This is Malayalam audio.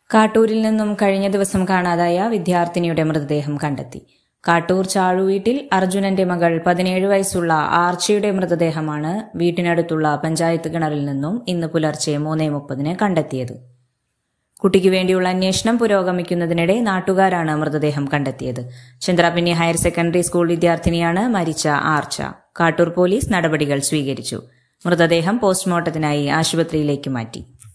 കാട്ടൂരിൽ നിന്നും കഴിഞ്ഞ ദിവസം കാണാതായ വിദ്യാർത്ഥിനിയുടെ മൃതദേഹം കണ്ടെത്തി. കാട്ടൂർ ചാഴുവീട്ടിൽ അർജുനന്റെ മകൾ 17 വയസ്സുള്ള ആർച്ചയുടെ മൃതദേഹമാണ് വീട്ടിനടുത്തുള്ള പഞ്ചായത്ത് കിണറിൽ നിന്നും ഇന്ന് പുലർച്ചെ 3:30 കണ്ടെത്തിയത്. കുട്ടിക്ക് വേണ്ടിയുള്ള അന്വേഷണം പുരോഗമിക്കുന്നതിനിടെ നാട്ടുകാരാണ് മൃതദേഹം കണ്ടെത്തിയത്. ചന്ദ്രാപിന്നി ഹയർ സെക്കൻഡറി സ്കൂൾ വിദ്യാർത്ഥിനിയാണ് മരിച്ച ആർച്ച. കാട്ടൂർ പോലീസ് നടപടികൾ സ്വീകരിച്ചു. മൃതദേഹം പോസ്റ്റ്മോർട്ടത്തിനായി ആശുപത്രിയിലേക്ക് മാറ്റി.